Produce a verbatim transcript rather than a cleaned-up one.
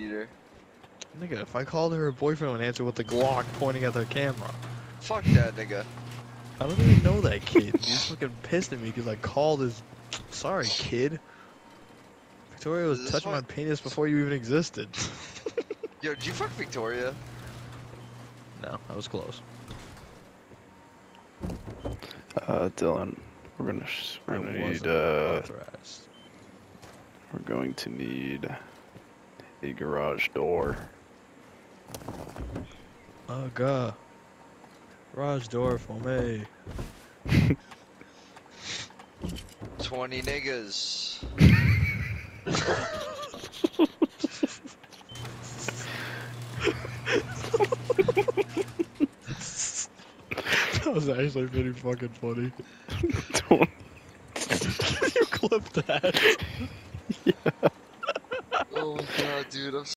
eater. Nigga, if I called her, her boyfriend would answer with the Glock pointing at the camera. Fuck that nigga. I don't even know that kid. He's fucking pissed at me because I called his... Sorry, kid. Victoria was This touching my one- penis before you even existed. Yo, did you fuck Victoria? No, that was close. Uh, Dylan, we're gonna sh we're gonna I need wasn't uh authorized. we're going to need a garage door. Oh god. Garage door for me. Twenty niggas. That was actually pretty fucking funny. Don't You clipped that. yeah.